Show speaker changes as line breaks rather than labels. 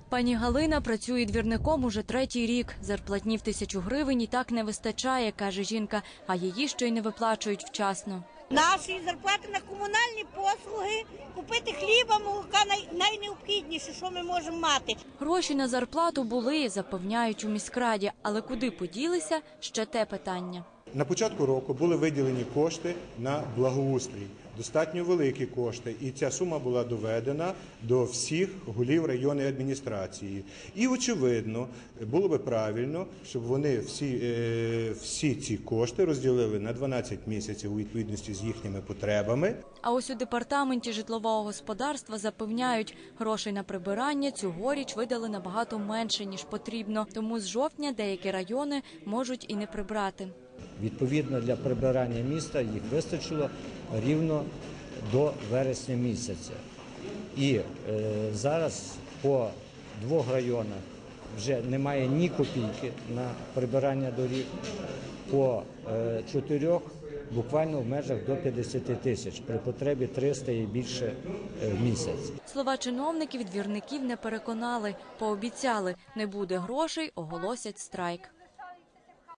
Пані Галина працює двірником уже 3-й рік. Зарплатні в 1000 гривень і так не вистачає, каже жінка, а її ще й не виплачують вчасно.
Наші зарплати на комунальні послуги, купити хліба, молока – найнеобхідніше, що ми можемо мати.
Гроші на зарплату були, запевняють у міськраді, але куди поділися – ще те питання.
На початку року були виділені кошти на благоустрій, достатньо великі кошти, і ця сума була доведена до всіх голів районної адміністрації. І, очевидно, було би правильно, щоб вони всі ці кошти розділили на 12 місяців у відповідності з їхніми потребами.
А ось у департаменті житлового господарства запевняють, грошей на прибирання цьогоріч видали набагато менше, ніж потрібно. Тому з жовтня деякі райони можуть і не прибрати.
Відповідно, для прибирання міста їх вистачило рівно до вересня місяця. І зараз по 2 районах вже немає ні копійки на прибирання доріг, по 4 буквально в межах до 50 тисяч, при потребі 300 і більше в місяць.
Слова чиновників двірників не переконали, пообіцяли – не буде грошей, оголосять страйк.